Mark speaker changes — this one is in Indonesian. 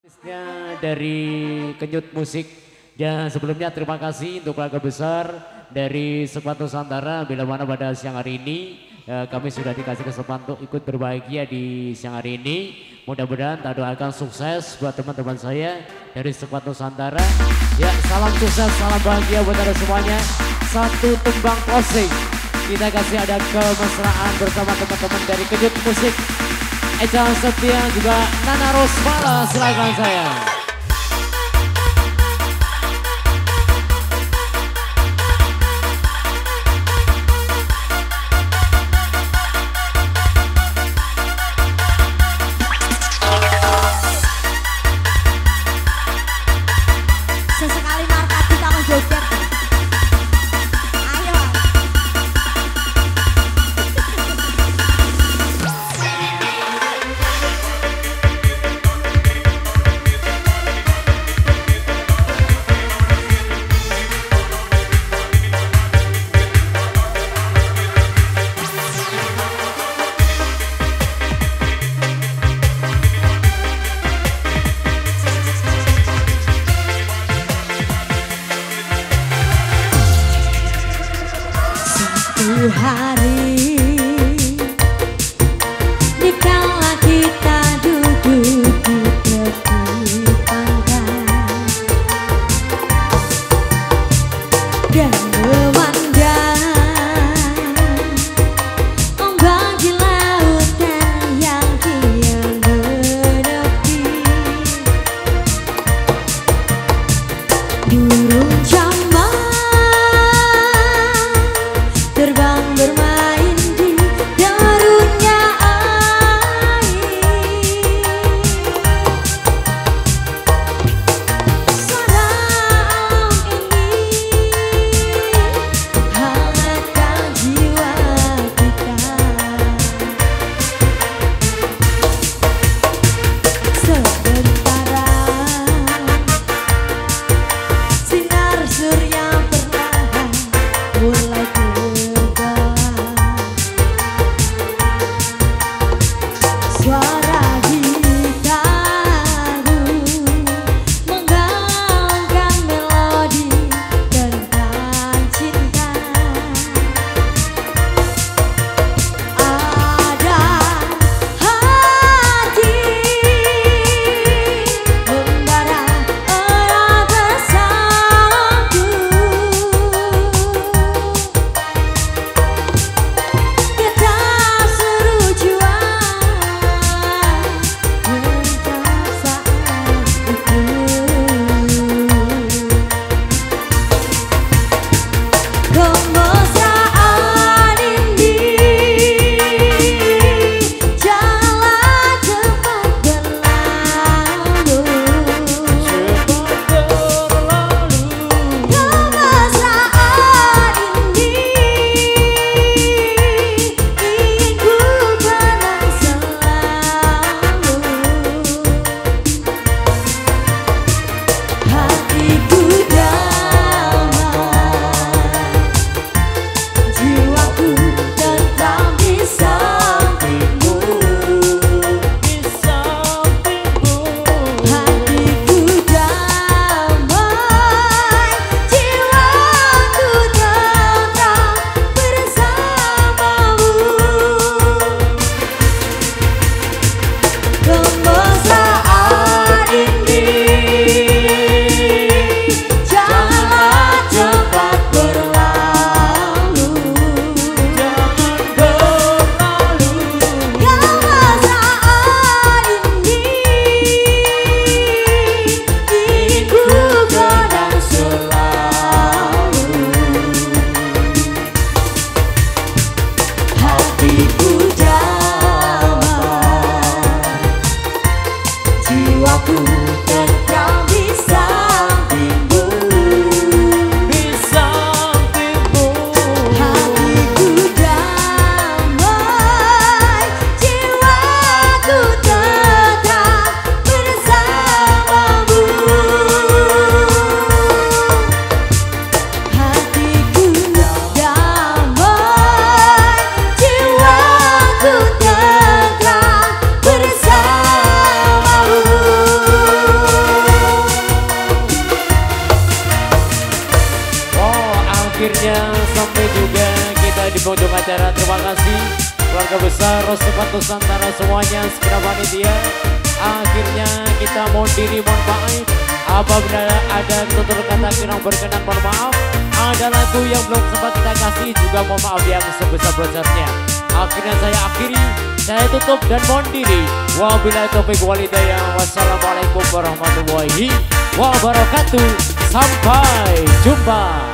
Speaker 1: Dari Kenyut Musik. Dan sebelumnya terima kasih untuk keluarga besar dari Squad Nusantara. Bila mana pada siang hari ini kami sudah dikasih kesempatan untuk ikut berbahagia di siang hari ini. Mudah-mudahan tak doakan sukses buat teman-teman saya dari Squad Nusantara. Ya, salam sukses, salam bahagia buat anda semuanya. Satu tembang closing kita kasih ada kemesraan bersama teman-teman dari Kenyut Musik. Eca Setia juga Nana Rosmala, silakan saya.
Speaker 2: Sesekali Marta kita menjoget. Ayo. Satu hari dikala kita duduk di tepi pantai dan memandang ombak di lautan yang kian menepi, burung camar terbang bermain di darunnya air. Suara alam ini hangatkan jiwa kita. Sementara sinar surya perlahan mulai suara gitarmu menggaungkan melodi tentang cinta. Ada hati membara erat bersamaku. Kita seru juang entah saat itu. Kemesraan ini janganlah cepat berlalu. Kemesraan ini ingin ku kenang selalu. Hatiku damai, jiwaku tentram di sampingmu. Hatiku damai, jiwaku tentram bersamamu. Kemesraan ini janganlah cepat berlalu. Kemesraan ini ingin ku kenang selalu. Hatiku damai, jiwaku tentram di sampingmu. Hatiku damai, jiwaku tentram bersamamu. Hatiku damai, jiwaku tentram bersamamu.
Speaker 1: acara. Terima kasih keluarga besar Sepat Nusantara semuanya, segenap panitia. Akhirnya kita mohon diri, mohon maaf apabila ada tutur kata kurang berkenan, mohon maaf. Ada lagu yang belum sempat kita kasih juga mohon maaf yang sebesar-besarnya. Akhirnya saya akhiri, saya tutup dan mohon diri. Wabillahi taufiq wal hidayah. Wassalamualaikum warahmatullahi wabarakatuh. Sampai jumpa.